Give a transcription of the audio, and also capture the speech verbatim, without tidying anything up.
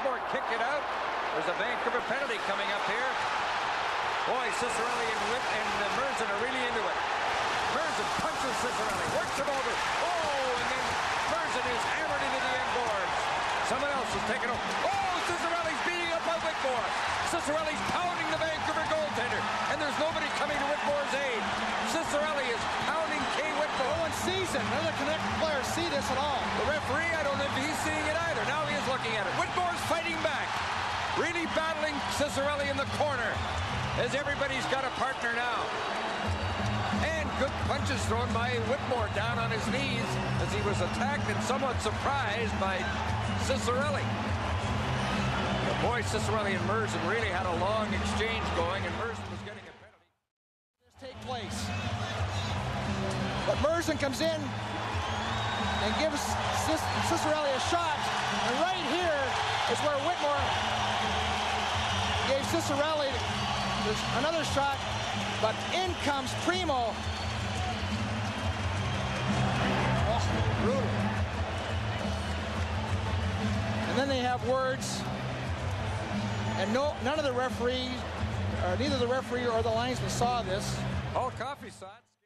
Whitmore kicked it out. There's a Vancouver penalty coming up here. Boy, Cicceralli and Whit and uh, Merzen are really into it. Merzen punches Cicceralli, works him over. Oh, and then Merzen is hammered into the end boards. Someone else is taking over. Oh, Cicceralli's beating up on Whitmore. Cicceralli's pounding the Vancouver goaltender, and there's nobody coming to Whitmore's aid. Cicceralli is pounding Kay Whitmore. No one sees it. None of the connected players see this at all. The referee, I don't know if he's seeing it either. Now he is looking at it. Whitmore's fighting back. Really battling Cicceralli in the corner, as everybody's got a partner now. And good punches thrown by Whitmore down on his knees as he was attacked and somewhat surprised by Cicceralli. But boy, Cicceralli and Merzen really had a long exchange going, and Merzen was getting a penalty. This take place. But Merzen comes in and gives Cicceralli a shot. And right here is where Whitmore gave Cicceralli another shot, but in comes Primo. Oh, brutal. And then they have words, and no, none of the referees, or neither the referee or the linesman saw this. All coffee saw it.